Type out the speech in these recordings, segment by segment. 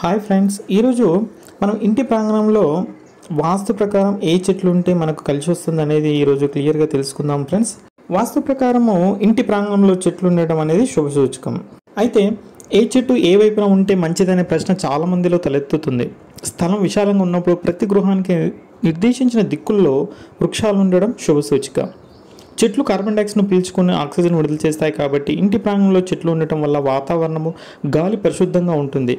Hi friends, ఈరోజు మనం ఇంటి ప్రాంగణంలో వాస్తు ప్రకారం ఏ చెట్లు ఉంటే మనకు కలిసి వస్తుంది అనేది ఈరోజు క్లియర్గా తెలుసుకుందాం ఫ్రెండ్స్. వాస్తు ప్రకారము ఇంటి ప్రాంగణంలో చెట్లు ఉండటం అనేది శుభ సూచకం. అయితే ఏ చెట్టు ఏ వైపున ఉంటే మంచిదనే ప్రశ్న చాలా మందిలో తలెత్తుతుంది. స్థలం విశాలంగా ఉన్నప్పుడు ప్రతి గృహానికి నిర్దేశించిన దిక్కుల్లో వృక్షాలు ఉండడం శుభ సూచిక. చెట్లు కార్బన్ డైఆక్సైడ్ను పీల్చుకుని ఆక్సిజన్ విడుదల చేస్తాయి కాబట్టి ఇంటి ప్రాంగణంలో చెట్లు ఉండటం వల్ల వాతావరణము గాలి పరిశుద్ధంగా ఉంటుంది.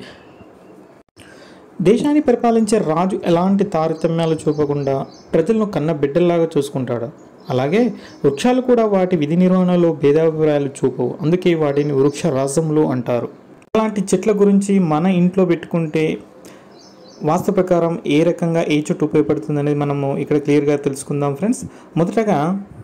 దేశాన్ని పరిపాలించే రాజు ఎలాంటి తారతమ్యాలు చూపకుండా ప్రజలను కన్న బిడ్డల్లాగా చూసుకుంటాడు. అలాగే వృక్షాలు కూడా వాటి విధి నిర్వహణలో భేదాభిప్రాయాలు చూపవు. అందుకే వాటిని వృక్ష రాజములు అంటారు. అలాంటి చెట్ల గురించి మన ఇంట్లో పెట్టుకుంటే వాస్తు ప్రకారం ఏ రకంగా ఏ చెట్టు ఉపయోగపడుతుంది అనేది మనము ఇక్కడ క్లియర్గా తెలుసుకుందాం ఫ్రెండ్స్. మొదటగా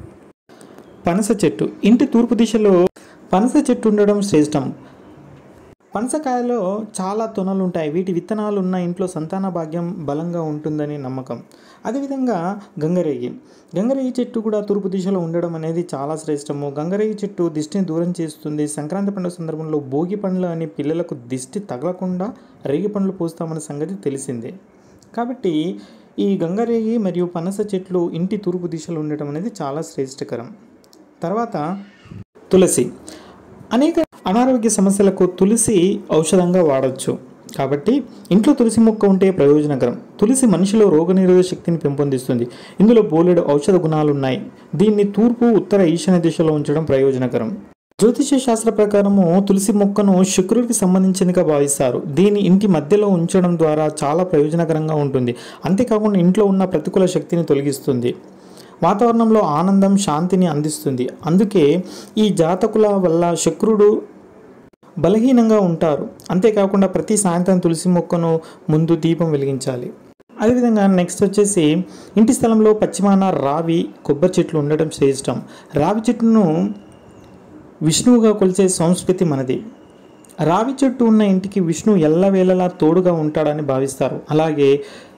పనస చెట్టు. ఇంటి తూర్పు దిశలో పనస చెట్టు ఉండడం శ్రేష్టం. పనసకాయలో చాలా తొనలు ఉంటాయి. వీటి విత్తనాలు ఉన్న ఇంట్లో సంతాన భాగ్యం బలంగా ఉంటుందని నమ్మకం. అదేవిధంగా గంగరేగి చెట్టు కూడా తూర్పు దిశలో ఉండడం అనేది చాలా శ్రేష్టము. గంగరేగి చెట్టు దిష్టిని దూరం చేస్తుంది. సంక్రాంతి పండుగ సందర్భంలో భోగి పండ్లు అని పిల్లలకు దిష్టి తగలకుండా రేగి పండ్లు పూస్తామన్న సంగతి తెలిసిందే. కాబట్టి ఈ గంగరేగి మరియు పనస చెట్లు ఇంటి తూర్పు దిశలో ఉండటం అనేది చాలా శ్రేష్టకరం. తర్వాత తులసి. అనేక అనారోగ్య సమస్యలకు తులసి ఔషధంగా వాడవచ్చు. కాబట్టి ఇంట్లో తులసి మొక్క ఉంటే ప్రయోజనకరం. తులసి మనిషిలో రోగనిరోధక శక్తిని పెంపొందిస్తుంది. ఇందులో బోలెడు ఔషధ గుణాలు ఉన్నాయి. దీన్ని తూర్పు ఉత్తర ఈశాన్య దిశలో ఉంచడం ప్రయోజనకరం. జ్యోతిష శాస్త్ర ప్రకారము తులసి మొక్కను శుక్రుడికి సంబంధించినదిగా భావిస్తారు. దీన్ని ఇంటి మధ్యలో ఉంచడం ద్వారా చాలా ప్రయోజనకరంగా ఉంటుంది. అంతేకాకుండా ఇంట్లో ఉన్న ప్రతికూల శక్తిని తొలగిస్తుంది. వాతావరణంలో ఆనందం, శాంతిని అందిస్తుంది. అందుకే ఈ జాతకుల వల్ల శుక్రుడు బలహీనంగా ఉంటారు. అంతేకాకుండా ప్రతి సాయంత్రం తులసి మొక్కను ముందు దీపం వెలిగించాలి. అదేవిధంగా నెక్స్ట్ వచ్చేసి ఇంటి స్థలంలో పశ్చిమాన రావి, కొబ్బరి చెట్లు ఉండటం శ్రేష్టం. రావి చెట్టును విష్ణువుగా కొలిచే సంస్కృతి మనది. రావి చెట్టు ఉన్న ఇంటికి విష్ణువు ఎల్లవేళలా తోడుగా ఉంటాడని భావిస్తారు. అలాగే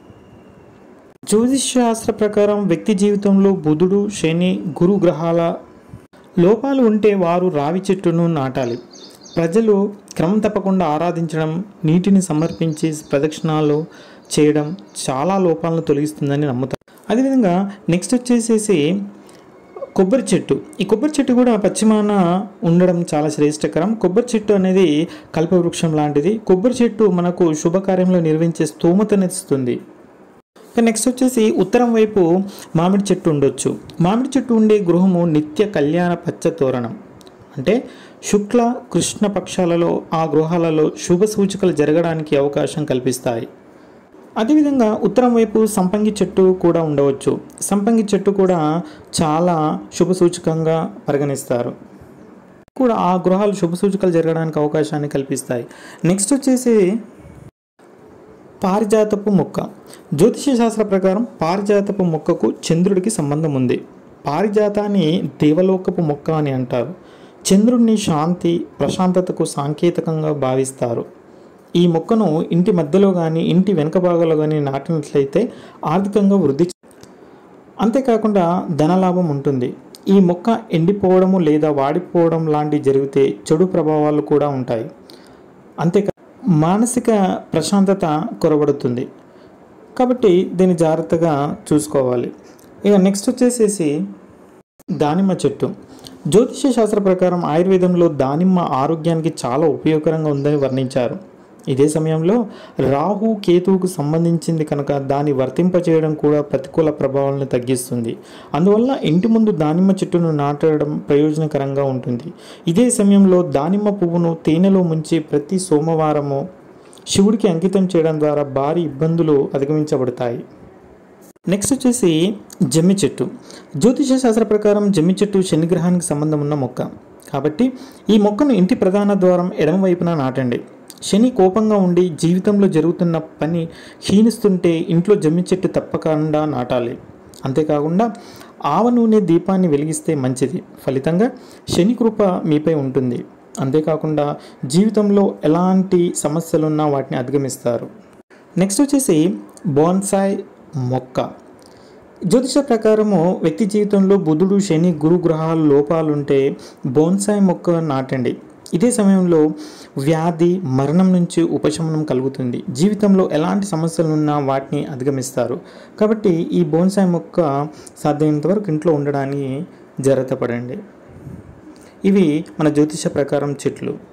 జ్యోతిష్ శాస్త్ర ప్రకారం వ్యక్తి జీవితంలో బుధుడు, శని, గురు గ్రహాల లోపాలు ఉంటే వారు రావి చెట్టును నాటాలి. ప్రజలు క్రమం తప్పకుండా ఆరాధించడం, నీటిని సమర్పించి ప్రదక్షిణాలు చేయడం చాలా లోపాలను తొలగిస్తుందని నమ్ముతారు. అదేవిధంగా నెక్స్ట్ వచ్చేసేసి కొబ్బరి చెట్టు. ఈ కొబ్బరి చెట్టు కూడా పశ్చిమాన ఉండడం చాలా శ్రేష్టకరం. కొబ్బరి చెట్టు అనేది కల్పవృక్షం లాంటిది. కొబ్బరి చెట్టు మనకు శుభకార్యంలో నిర్వహించే స్తోమతనిస్తుంది. నెక్స్ట్ వచ్చేసి ఉత్తరం వైపు మామిడి చెట్టు ఉండొచ్చు. మామిడి చెట్టు ఉండే గృహము నిత్య కళ్యాణ పచ్చ తోరణం. అంటే శుక్ల కృష్ణ పక్షాలలో ఆ గృహాలలో శుభ సూచికలు జరగడానికి అవకాశం కల్పిస్తాయి. అదేవిధంగా ఉత్తరం వైపు సంపంగి చెట్టు కూడా ఉండవచ్చు. సంపంగి చెట్టు కూడా చాలా శుభ సూచకంగా పరిగణిస్తారు. కూడా ఆ గృహాలు శుభ సూచికలు జరగడానికి అవకాశాన్ని కల్పిస్తాయి. నెక్స్ట్ వచ్చేసి పారిజాతపు మొక్క. జ్యోతిష శాస్త్ర ప్రకారం పారిజాతపు మొక్కకు చంద్రుడికి సంబంధం ఉంది. పారిజాతాన్ని దేవలోకపు మొక్క అని అంటారు. చంద్రుడిని శాంతి, ప్రశాంతతకు సాంకేతికంగా భావిస్తారు. ఈ మొక్కను ఇంటి మధ్యలో కానీ ఇంటి వెనుక భాగంలో కానీ నాటినట్లయితే ఆర్థికంగా వృద్ధి, అంతేకాకుండా ధనలాభం ఉంటుంది. ఈ మొక్క ఎండిపోవడము లేదా వాడిపోవడం లాంటివి జరిగితే చెడు ప్రభావాలు కూడా ఉంటాయి. అంతేకా మానసిక ప్రశాంతత కొరబడుతుంది. కాబట్టి దీన్ని జాగ్రత్తగా చూసుకోవాలి. ఇక నెక్స్ట్ వచ్చేసేసి దానిమ్మ చెట్టు. జ్యోతిష శాస్త్ర ప్రకారం ఆయుర్వేదంలో దానిమ్మ ఆరోగ్యానికి చాలా ఉపయోగకరంగా ఉందని వర్ణించారు. ఇదే సమయంలో రాహు, కేతువుకు సంబంధించింది కనుక దాన్ని వర్తింపచేయడం కూడా ప్రతికూల ప్రభావాలను తగ్గిస్తుంది. అందువల్ల ఇంటి ముందు దానిమ్మ చెట్టును నాటడం ప్రయోజనకరంగా ఉంటుంది. ఇదే సమయంలో దానిమ్మ పువ్వును తేనెలో ముంచి ప్రతి సోమవారము శివుడికి అంకితం చేయడం ద్వారా భారీ ఇబ్బందులు అధిగమించబడతాయి. నెక్స్ట్ వచ్చేసి జమ్మి చెట్టు. జ్యోతిష శాస్త్ర ప్రకారం జమ్మి చెట్టు శనిగ్రహానికి సంబంధం ఉన్న మొక్క. కాబట్టి ఈ మొక్కను ఇంటి ప్రధాన ద్వారం ఎడమ వైపున నాటండి. శని కోపంగా ఉండి జీవితంలో జరుగుతున్న పని క్షీణిస్తుంటే ఇంట్లో జమ్మి చెట్టు తప్పకుండా నాటాలి. అంతేకాకుండా ఆవ నూనె దీపాన్ని వెలిగిస్తే మంచిది. ఫలితంగా శని కృప మీపై ఉంటుంది. అంతేకాకుండా జీవితంలో ఎలాంటి సమస్యలున్నా వాటిని అధిగమిస్తారు. నెక్స్ట్ వచ్చేసి బోన్సాయ్ మొక్క. జ్యోతిష ప్రకారము వ్యక్తి జీవితంలో బుధుడు, శని, గురు గ్రహాల లోపాలుంటే బోన్సాయ్ మొక్క నాటండి. ఇదే సమయంలో వ్యాధి మరణం నుంచి ఉపశమనం కలుగుతుంది. జీవితంలో ఎలాంటి సమస్యలున్నా వాటిని అధిగమిస్తారు. కాబట్టి ఈ బోన్సాయి మొక్క సాధ్యమైనంత వరకు ఇంట్లో ఉండడానికి జాగ్రత్త పడండి. ఇవి మన జ్యోతిష ప్రకారం చెట్లు.